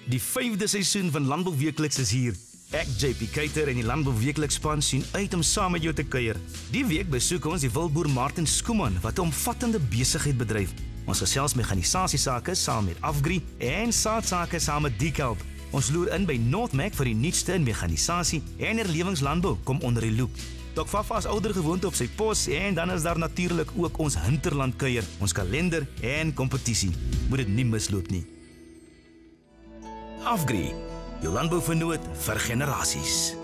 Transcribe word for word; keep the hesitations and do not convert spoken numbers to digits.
Die vyfde seisoen van Landbou Weekliks is hier. Ek, J P Keiter en die Landbou Weekliks span sien uit om saam met jou te kuier. Die week besoek ons die wildboer Martin Skooman wat 'n omvattende besigheid bedryf. Ons gesels meganisasiesake saam met Afgri en saadsake saam met Dekalb. Ons loer in by Notmac vir die nuutste in meganisasie en herlewingslandbou kom onder die loep. Dok Fafa is ouer gewoonte op sy pos en dan is daar natuurlik ook ons hinterland kuier, ons kalender en kompetisie. Moet dit nie misloop nie. Afgri, jou landbouvernoot vir generasies.